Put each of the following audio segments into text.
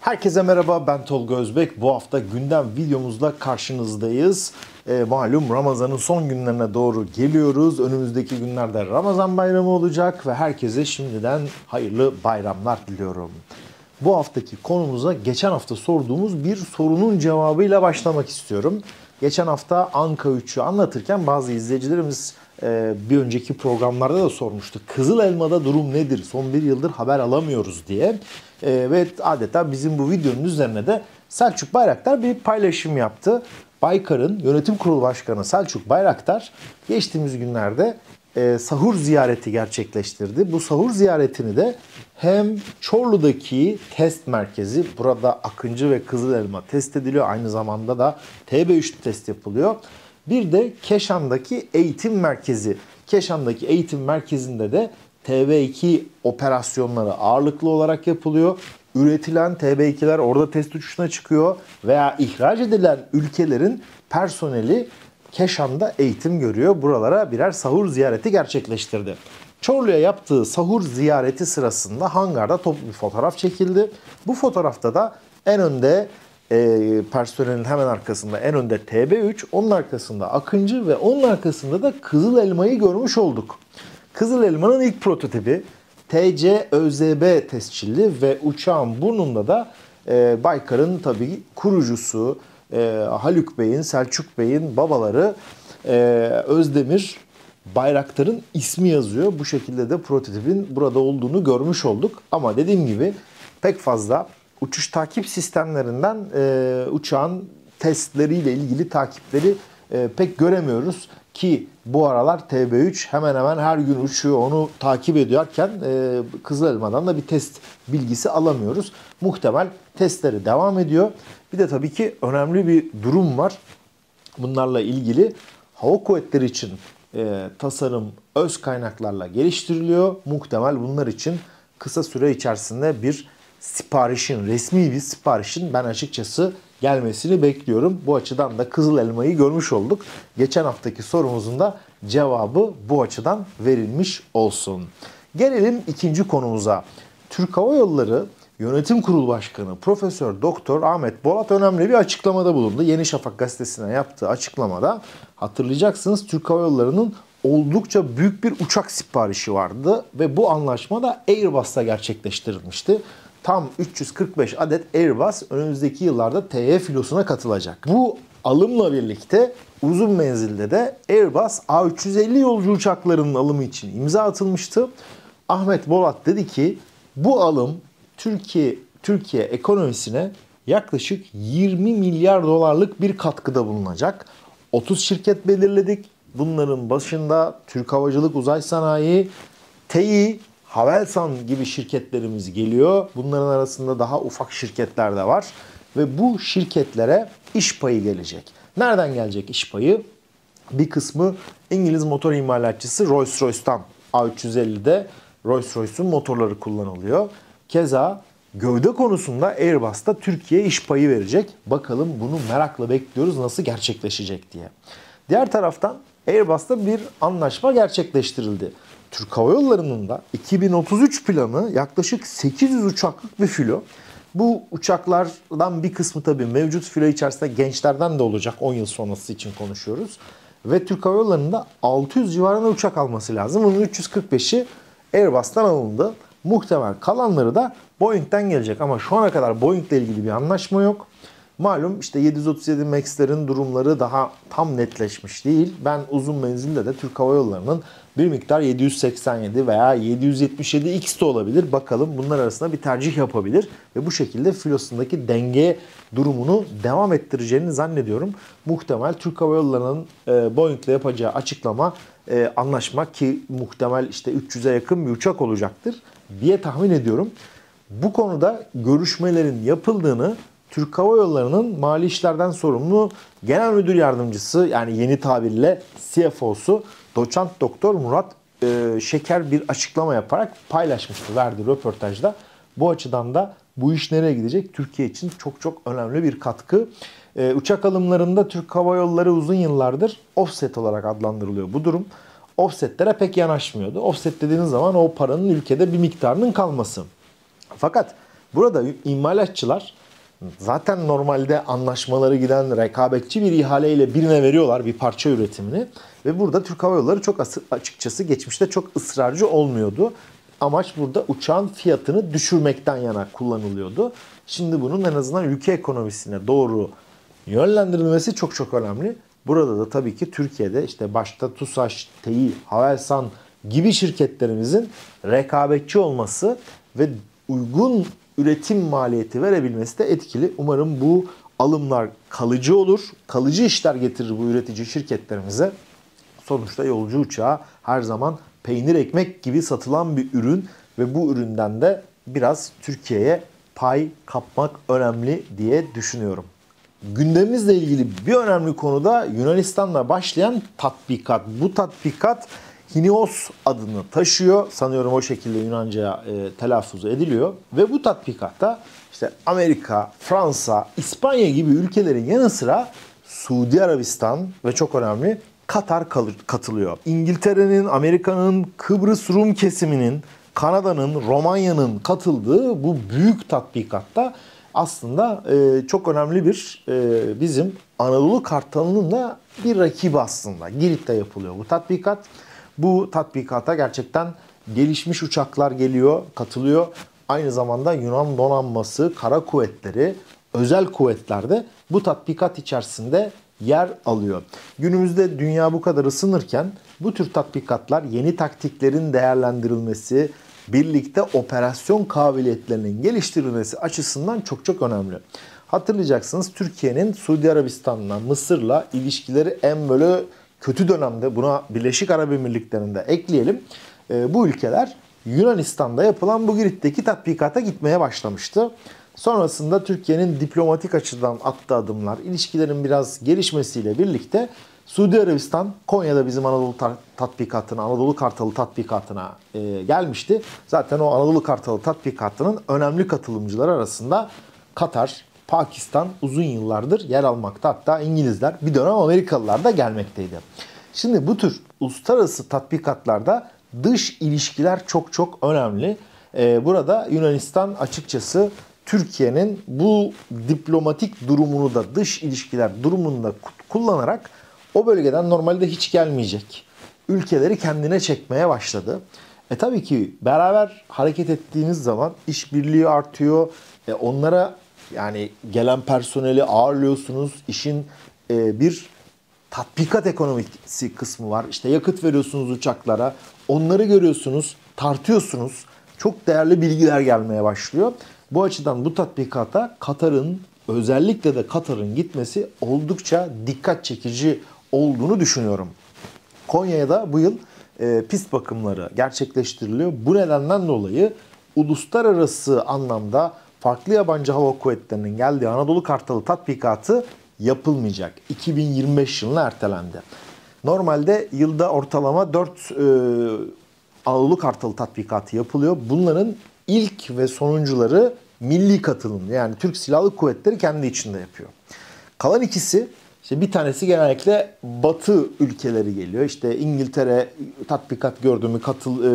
Herkese merhaba, ben Tolga Özbek. Bu hafta gündem videomuzla karşınızdayız. Malum Ramazan'ın son günlerine doğru geliyoruz. Önümüzdeki günlerde Ramazan bayramı olacak ve herkese şimdiden hayırlı bayramlar diliyorum. Bu haftaki konumuza geçen hafta sorduğumuz bir sorunun cevabıyla başlamak istiyorum. Geçen hafta Anka 3'ü anlatırken bazı izleyicilerimiz bir önceki programlarda da sormuştu. Kızıl Elma'da durum nedir? Son bir yıldır haber alamıyoruz diye. Ve adeta bizim bu videonun üzerine de Selçuk Bayraktar bir paylaşım yaptı. Baykar'ın yönetim kurulu başkanı Selçuk Bayraktar geçtiğimiz günlerde sahur ziyareti gerçekleştirdi. Bu sahur ziyaretini de hem Çorlu'daki test merkezi, burada Akıncı ve Kızıl Elma test ediliyor. Aynı zamanda da TB3 test yapılıyor. Bir de Keşan'daki eğitim merkezi. Keşan'daki eğitim merkezinde de TB2 operasyonları ağırlıklı olarak yapılıyor. Üretilen TB2'ler orada test uçuşuna çıkıyor veya ihraç edilen ülkelerin personeli Keşan'da eğitim görüyor. Buralara birer sahur ziyareti gerçekleştirdi. Çorlu'ya yaptığı sahur ziyareti sırasında hangarda toplu bir fotoğraf çekildi. Bu fotoğrafta da en önde personelin hemen arkasında en önde TB3, onun arkasında Akıncı ve onun arkasında da Kızıl Elma'yı görmüş olduk. Kızıl Elma'nın ilk prototipi TC-ÖZB tescilli ve uçağın burnunda da Baykar'ın tabii kurucusu Haluk Bey'in, Selçuk Bey'in babaları Özdemir Bayraktar'ın ismi yazıyor. Bu şekilde de prototipin burada olduğunu görmüş olduk. Ama dediğim gibi pek fazla uçuş takip sistemlerinden uçağın testleriyle ilgili takipleri pek göremiyoruz. Ki bu aralar TB3 hemen hemen her gün uçuyor, onu takip ediyorken Kızıl Elma'dan da bir test bilgisi alamıyoruz. Muhtemel testleri devam ediyor. Bir de tabii ki önemli bir durum var. Bunlarla ilgili hava kuvvetleri için tasarım öz kaynaklarla geliştiriliyor. Muhtemel bunlar için kısa süre içerisinde bir siparişin, resmi bir siparişin ben açıkçası gelmesini bekliyorum. Bu açıdan da Kızıl Elma'yı görmüş olduk. Geçen haftaki sorumuzun da cevabı bu açıdan verilmiş olsun. Gelelim ikinci konumuza. Türk Hava Yolları Yönetim Kurulu Başkanı Profesör Doktor Ahmet Bolat önemli bir açıklamada bulundu. Yeni Şafak gazetesine yaptığı açıklamada hatırlayacaksınız Türk Hava Yolları'nın oldukça büyük bir uçak siparişi vardı ve bu anlaşma da Airbus'ta gerçekleştirilmişti. Tam 345 adet Airbus önümüzdeki yıllarda TY filosuna katılacak. Bu alımla birlikte uzun menzilde de Airbus A350 yolcu uçaklarının alımı için imza atılmıştı. Ahmet Bolat dedi ki bu alım Türkiye ekonomisine yaklaşık 20 milyar dolarlık bir katkıda bulunacak. 30 şirket belirledik. Bunların başında Türk Havacılık Uzay Sanayi, TEİ, Havelsan gibi şirketlerimiz geliyor. Bunların arasında daha ufak şirketler de var. Ve bu şirketlere iş payı gelecek. Nereden gelecek iş payı? Bir kısmı İngiliz motor imalatçısı Rolls-Royce'tan. A350'de Rolls-Royce'un motorları kullanılıyor. Keza gövde konusunda Airbus'ta Türkiye iş payı verecek. Bakalım bunu merakla bekliyoruz nasıl gerçekleşecek diye. Diğer taraftan Airbus'ta bir anlaşma gerçekleştirildi. Türk Hava Yolları'nın da 2033 planı yaklaşık 800 uçaklık bir filo. Bu uçaklardan bir kısmı tabii mevcut filo içerisinde gençlerden de olacak. 10 yıl sonrası için konuşuyoruz. Ve Türk Hava Yolları'nın da 600 civarında uçak alması lazım. Bunun 345'i Airbus'tan alındı. Muhtemel kalanları da Boeing'den gelecek. Ama şu ana kadar Boeing'le ilgili bir anlaşma yok. Malum işte 737 MAX'lerin durumları daha tam netleşmiş değil. Ben uzun menzilde de Türk Hava Yolları'nın bir miktar 787 veya 777X de olabilir. Bakalım bunlar arasında bir tercih yapabilir. Ve bu şekilde filosundaki denge durumunu devam ettireceğini zannediyorum. Muhtemel Türk Hava Yolları'nın Boeing'le yapacağı anlaşma ki muhtemel işte 300'e yakın bir uçak olacaktır diye tahmin ediyorum. Bu konuda görüşmelerin yapıldığını Türk Hava Yolları'nın mali işlerden sorumlu genel müdür yardımcısı yani yeni tabirle CFO'su Doçent Doktor Murat Şeker bir açıklama yaparak paylaşmıştı, verdiği röportajda. Bu açıdan da bu iş nereye gidecek? Türkiye için çok çok önemli bir katkı. Uçak alımlarında Türk Hava Yolları uzun yıllardır offset olarak adlandırılıyor bu durum. Offsetlere pek yanaşmıyordu. Offset dediğiniz zaman o paranın ülkede bir miktarının kalması. Fakat Burada imalatçılar zaten normalde anlaşmaları giden rekabetçi bir ihaleyle birine veriyorlar bir parça üretimini. Ve burada Türk Hava Yolları çok açıkçası geçmişte çok ısrarcı olmuyordu. Amaç burada uçağın fiyatını düşürmekten yana kullanılıyordu. Şimdi bunun en azından ülke ekonomisine doğru yönlendirilmesi çok çok önemli. Burada da tabii ki Türkiye'de işte başta TUSAŞ, TEİ, Havelsan gibi şirketlerimizin rekabetçi olması ve uygun üretim maliyeti verebilmesi de etkili. Umarım bu alımlar kalıcı olur. Kalıcı işler getirir bu üretici şirketlerimize. Sonuçta yolcu uçağı her zaman peynir ekmek gibi satılan bir ürün ve bu üründen de biraz Türkiye'ye pay kapmak önemli diye düşünüyorum. Gündemimizle ilgili bir önemli konu da Yunanistan'la başlayan tatbikat. Bu tatbikat Hinios adını taşıyor. Sanıyorum o şekilde Yunanca'ya telaffuz ediliyor. Ve bu tatbikatta işte Amerika, Fransa, İspanya gibi ülkelerin yanı sıra Suudi Arabistan ve çok önemli Katar katılıyor. İngiltere'nin, Amerika'nın, Kıbrıs Rum kesiminin, Kanada'nın, Romanya'nın katıldığı bu büyük tatbikatta aslında çok önemli bir bizim Anadolu Kartalı'nın da bir rakibi aslında. Girit'te yapılıyor bu tatbikat. Bu tatbikata gerçekten gelişmiş uçaklar geliyor, katılıyor. Aynı zamanda Yunan donanması, kara kuvvetleri, özel kuvvetler de bu tatbikat içerisinde yer alıyor. Günümüzde dünya bu kadar ısınırken bu tür tatbikatlar yeni taktiklerin değerlendirilmesi, birlikte operasyon kabiliyetlerinin geliştirilmesi açısından çok çok önemli. Hatırlayacaksınız Türkiye'nin Suudi Arabistan'la, Mısır'la ilişkileri en böyle kötü dönemde, buna Birleşik Arap Emirlikleri'nde ekleyelim. Bu ülkeler Yunanistan'da yapılan bu Girit'teki tatbikata gitmeye başlamıştı. Sonrasında Türkiye'nin diplomatik açıdan attığı adımlar, ilişkilerin biraz gelişmesiyle birlikte Suudi Arabistan Konya'da bizim Anadolu tatbikatına, Anadolu Kartalı tatbikatına gelmişti. Zaten o Anadolu Kartalı tatbikatının önemli katılımcıları arasında Katar, Pakistan uzun yıllardır yer almakta. Hatta İngilizler, bir dönem Amerikalılar da gelmekteydi. Şimdi bu tür uluslararası tatbikatlarda dış ilişkiler çok çok önemli. Burada Yunanistan açıkçası Türkiye'nin bu diplomatik durumunu da dış ilişkiler durumunu da kullanarak o bölgeden normalde hiç gelmeyecek ülkeleri kendine çekmeye başladı. Tabii ki beraber hareket ettiğiniz zaman işbirliği artıyor. Onlara yani gelen personeli ağırlıyorsunuz. İşin bir tatbikat ekonomisi kısmı var. İşte yakıt veriyorsunuz uçaklara. Onları görüyorsunuz, tartıyorsunuz. Çok değerli bilgiler gelmeye başlıyor. Bu açıdan bu tatbikata Katar'ın, özellikle de Katar'ın gitmesi oldukça dikkat çekici olduğunu düşünüyorum. Konya'ya da bu yıl pist bakımları gerçekleştiriliyor. Bu nedenden dolayı uluslararası anlamda farklı yabancı hava kuvvetlerinin geldiği Anadolu Kartalı tatbikatı yapılmayacak. 2025 yılına ertelendi. Normalde yılda ortalama 4 Anadolu Kartalı tatbikatı yapılıyor. Bunların ilk ve sonuncuları milli katılım. Yani Türk Silahlı Kuvvetleri kendi içinde yapıyor. Kalan ikisi, işte bir tanesi genellikle Batı ülkeleri geliyor. İşte İngiltere tatbikat gördü mü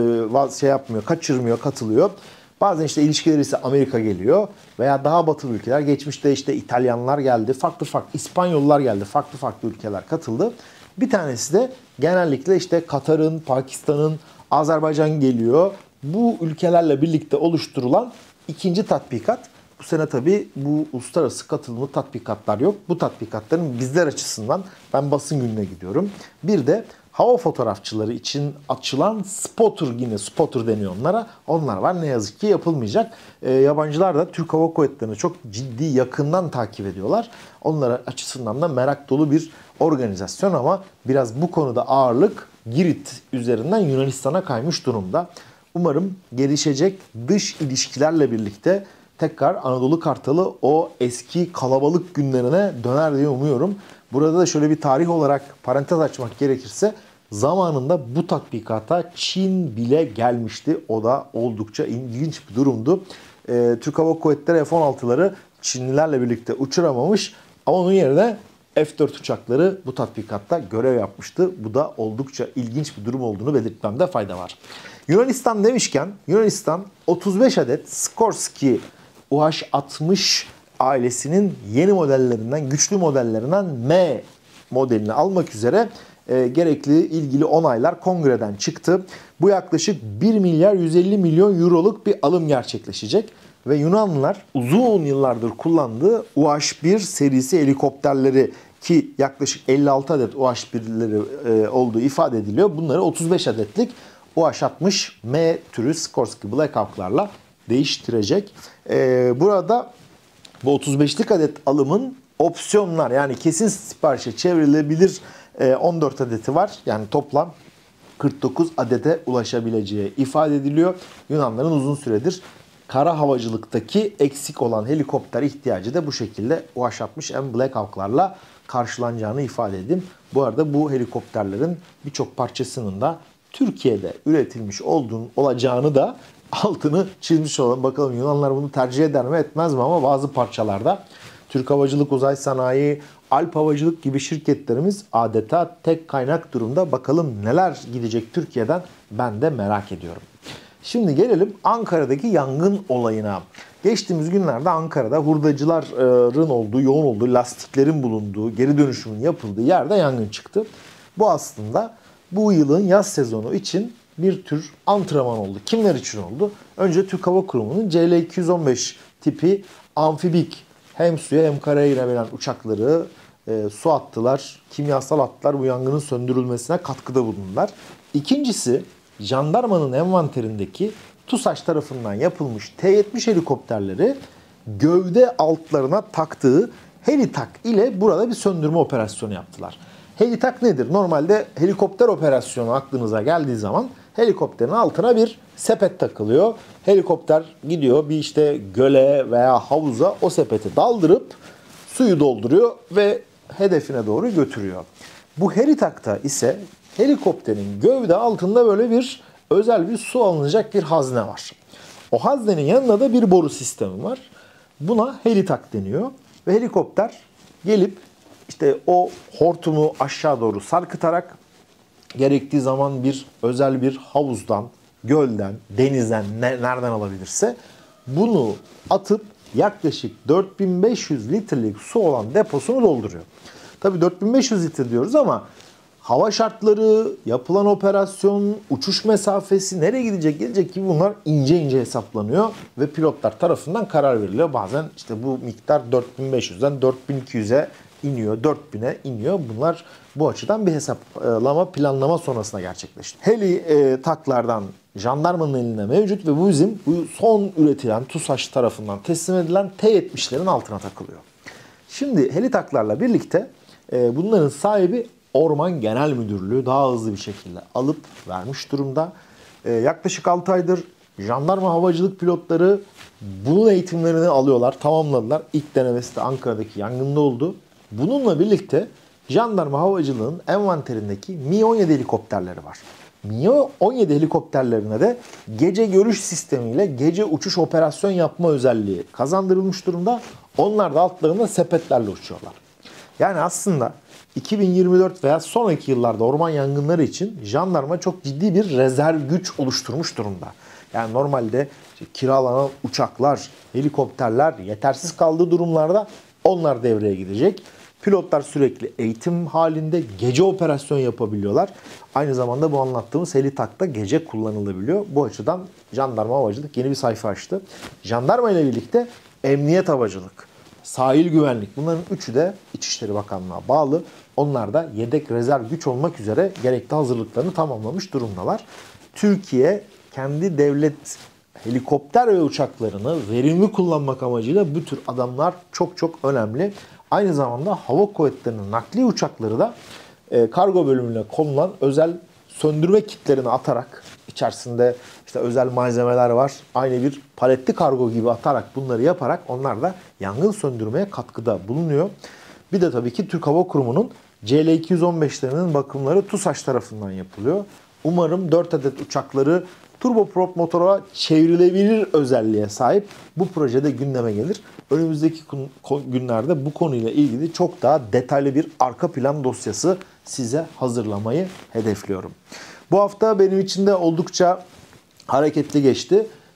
kaçırmıyor, katılıyor. Bazen işte ilişkileri ise Amerika geliyor veya daha batılı ülkeler. Geçmişte işte İtalyanlar geldi, farklı İspanyollar geldi, farklı ülkeler katıldı. Bir tanesi de genellikle işte Katar'ın, Pakistan'ın, Azerbaycan geliyor. Bu ülkelerle birlikte oluşturulan ikinci tatbikat. Bu sene tabii bu uluslararası katılımlı tatbikatlar yok. Bu tatbikatların bizler açısından ben basın gününe gidiyorum. Bir de hava fotoğrafçıları için açılan spotter deniyor onlara. Onlar var, ne yazık ki yapılmayacak. Yabancılar da Türk Hava Kuvvetleri'ni çok ciddi yakından takip ediyorlar. Onlar açısından da merak dolu bir organizasyon ama biraz bu konuda ağırlık Girit üzerinden Yunanistan'a kaymış durumda. Umarım gelişecek dış ilişkilerle birlikte tekrar Anadolu Kartalı o eski kalabalık günlerine döner diye umuyorum. Burada da şöyle bir tarih olarak parantez açmak gerekirse zamanında bu tatbikata Çin bile gelmişti. O da oldukça ilginç bir durumdu. Türk Hava Kuvvetleri F-16'ları Çinlilerle birlikte uçuramamış ama onun yerine F-4 uçakları bu tatbikatta görev yapmıştı. Bu da oldukça ilginç bir durum olduğunu belirtmemde fayda var. Yunanistan demişken Yunanistan 35 adet Skorsky UH-60 ailesinin yeni modellerinden, güçlü modellerinden M modelini almak üzere gerekli ilgili onaylar kongreden çıktı. Bu yaklaşık 1 milyar 150 milyon euroluk bir alım gerçekleşecek. Ve Yunanlılar uzun yıllardır kullandığı UH-1 serisi helikopterleri, ki yaklaşık 56 adet UH-1'leri olduğu ifade ediliyor. Bunları 35 adetlik UH-60M türü Sikorsky Black Hawk'larla değiştirecek. Burada bu 35'lik adet alımın opsiyonlar, yani kesin siparişe çevrilebilir 14 adeti var. Yani toplam 49 adete ulaşabileceği ifade ediliyor. Yunanların uzun süredir kara havacılıktaki eksik olan helikopter ihtiyacı da bu şekilde UH-60M Black Hawk'larla karşılanacağını ifade edeyim. Bu arada bu helikopterlerin birçok parçasının da Türkiye'de üretilmiş olacağını da altını çizmiş olalım. Bakalım Yunanlar bunu tercih eder mi etmez mi, ama bazı parçalarda Türk Havacılık Uzay Sanayi, Alp Havacılık gibi şirketlerimiz adeta tek kaynak durumda. Bakalım neler gidecek Türkiye'den, ben de merak ediyorum. Şimdi gelelim Ankara'daki yangın olayına. Geçtiğimiz günlerde Ankara'da hurdacıların olduğu, yoğun olduğu, lastiklerin bulunduğu, geri dönüşümün yapıldığı yerde yangın çıktı. Bu aslında bu yılın yaz sezonu için bir tür antrenman oldu. Kimler için oldu? Önce Türk Hava Kurumu'nun CL-215 tipi amfibik, hem suya hem karaya girebilen uçakları su attılar, kimyasal attılar, bu yangının söndürülmesine katkıda bulundular. İkincisi, jandarmanın envanterindeki TUSAŞ tarafından yapılmış T-70 helikopterleri gövde altlarına taktığı Helitak ile burada bir söndürme operasyonu yaptılar. Helitak nedir? Normalde helikopter operasyonu aklınıza geldiği zaman helikopterin altına bir sepet takılıyor. Helikopter gidiyor bir işte göle veya havuza, o sepeti daldırıp suyu dolduruyor ve hedefine doğru götürüyor. Bu Helitak'ta ise helikopterin gövde altında böyle bir özel bir su alınacak bir hazne var. O haznenin yanında da bir boru sistemi var. Buna helitak deniyor. Ve helikopter gelip işte o hortumu aşağı doğru sarkıtarak gerektiği zaman özel bir havuzdan, gölden, denizden nereden alabilirse bunu atıp yaklaşık 4500 litrelik su olan deposunu dolduruyor. Tabii 4500 litre diyoruz ama hava şartları, yapılan operasyon, uçuş mesafesi, nereye gelecek ki bunlar ince ince hesaplanıyor ve pilotlar tarafından karar veriliyor. Bazen işte bu miktar 4500'den 4200'e iniyor, 4000'e iniyor. Bunlar bu açıdan bir hesaplama, planlama sonrasında gerçekleşti. Heli taklardan jandarmanın elinde mevcut ve bu bizim bu son üretilen TUSAŞ tarafından teslim edilen T-70'lerin altına takılıyor. Şimdi heli taklarla birlikte bunların sahibi Orman Genel Müdürlüğü daha hızlı bir şekilde alıp vermiş durumda. Yaklaşık 6 aydır jandarma havacılık pilotları bunun eğitimlerini alıyorlar, tamamladılar. İlk denemesi de Ankara'daki yangında oldu. Bununla birlikte jandarma havacılığın envanterindeki Mi-17 helikopterleri var. Mi-17 helikopterlerine de gece görüş sistemiyle gece uçuş operasyon yapma özelliği kazandırılmış durumda. Onlar da altlarında sepetlerle uçuyorlar. Yani aslında 2024 veya sonraki yıllarda orman yangınları için jandarma çok ciddi bir rezerv güç oluşturmuş durumda. Yani normalde kiralanan uçaklar, helikopterler yetersiz kaldığı durumlarda onlar devreye gidecek. Pilotlar sürekli eğitim halinde gece operasyon yapabiliyorlar. Aynı zamanda bu anlattığımız helitakta gece kullanılabiliyor. Bu açıdan jandarma havacılık yeni bir sayfa açtı. Jandarma ile birlikte emniyet havacılık, sahil güvenlik, bunların üçü de İçişleri Bakanlığı'na bağlı. Onlar da yedek rezerv güç olmak üzere gerekli hazırlıklarını tamamlamış durumdalar. Türkiye kendi devlet helikopter ve uçaklarını verimli kullanmak amacıyla bu tür adamlar çok çok önemli. Aynı zamanda hava kuvvetlerinin nakliye uçakları da kargo bölümüne konulan özel söndürme kitlerini atarak, içerisinde işte özel malzemeler var, aynı bir paletli kargo gibi atarak, bunları yaparak onlar da yangın söndürmeye katkıda bulunuyor. Bir de tabii ki Türk Hava Kurumu'nun CL-215'lerinin bakımları TUSAŞ tarafından yapılıyor. Umarım 4 adet uçakları turboprop motora çevrilebilir özelliğe sahip. Bu projede gündeme gelir. Önümüzdeki günlerde bu konuyla ilgili çok daha detaylı bir arka plan dosyası size hazırlamayı hedefliyorum. Bu hafta benim için de oldukça hareketli geçti.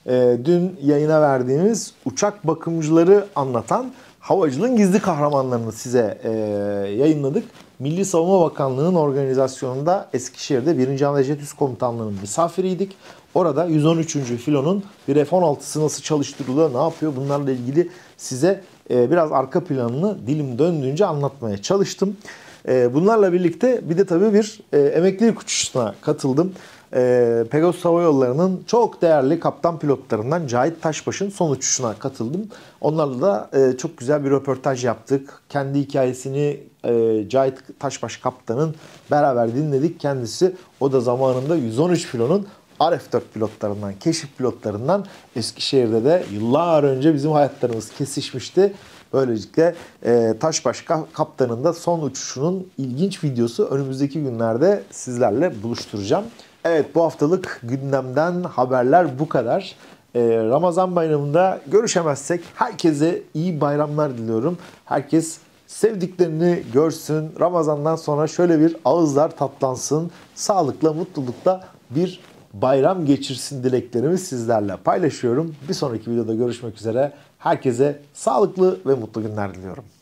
Dün yayına verdiğimiz uçak bakımcıları anlatan havacılığın gizli kahramanlarını size yayınladık. Milli Savunma Bakanlığı'nın organizasyonunda Eskişehir'de 1. Anadolu Üst Komutanlığı'nın misafiriydik. Orada 113. filonun bir F-16'sı nasıl çalıştırılıyor, ne yapıyor, bunlarla ilgili size biraz arka planını dilim döndüğünce anlatmaya çalıştım. Bunlarla birlikte bir de tabii bir emeklilik uçuşuna katıldım. Pegasus Hava Yolları'nın çok değerli kaptan pilotlarından Cahit Taşbaş'ın son uçuşuna katıldım. Onlarla da çok güzel bir röportaj yaptık. Kendi hikayesini Cahit Taşbaş kaptanın beraber dinledik. Kendisi o da zamanında 113 filonun RF-4 pilotlarından, keşif pilotlarından. Eskişehir'de de yıllar önce bizim hayatlarımız kesişmişti. Böylelikle Taşbaş kaptanın da son uçuşunun ilginç videosu önümüzdeki günlerde sizlerle buluşturacağım. Evet, bu haftalık gündemden haberler bu kadar. Ramazan bayramında görüşemezsek herkese iyi bayramlar diliyorum. Herkes sevdiklerini görsün. Ramazandan sonra şöyle bir ağızlar tatlansın. Sağlıkla, mutlulukla bir bayram geçirsin dileklerimi sizlerle paylaşıyorum. Bir sonraki videoda görüşmek üzere. Herkese sağlıklı ve mutlu günler diliyorum.